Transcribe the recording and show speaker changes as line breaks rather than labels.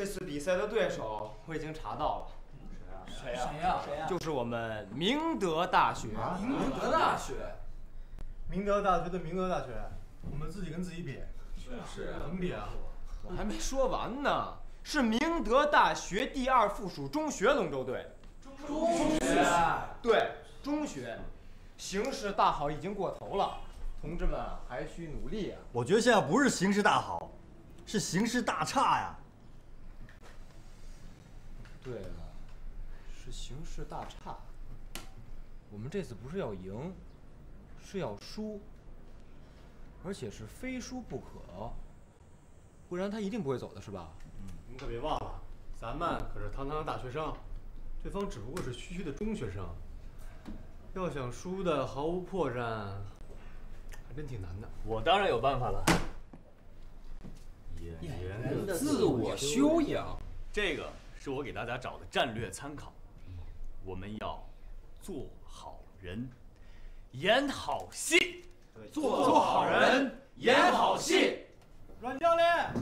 这次比赛的对手我已经查到了。
谁呀？
就是我们明德大学。
明德大学。
明德大学的明德大学，我们自己跟自己比。
是
怎么比啊？
我还没说完呢，是明德大学第2附属中学龙舟队。
中学。
对，中学。形势大好已经过头了，同志们还需努力啊！
我觉得现在不是形势大好，是形势大差呀。
对了，是形势大差。我们这次不是要赢，是要输，而且是非输不可，不然他一定不会走的，是吧？
您可别忘了，咱们可是堂堂的大学生，对方只不过是区区的中学生。要想输的毫无破绽，还真挺难的。
我当然有办法了。
演员的
自我修养，
这个是我给大家找的战略参考。我们要做好人，演好戏。
做好人，演好戏。
阮教练。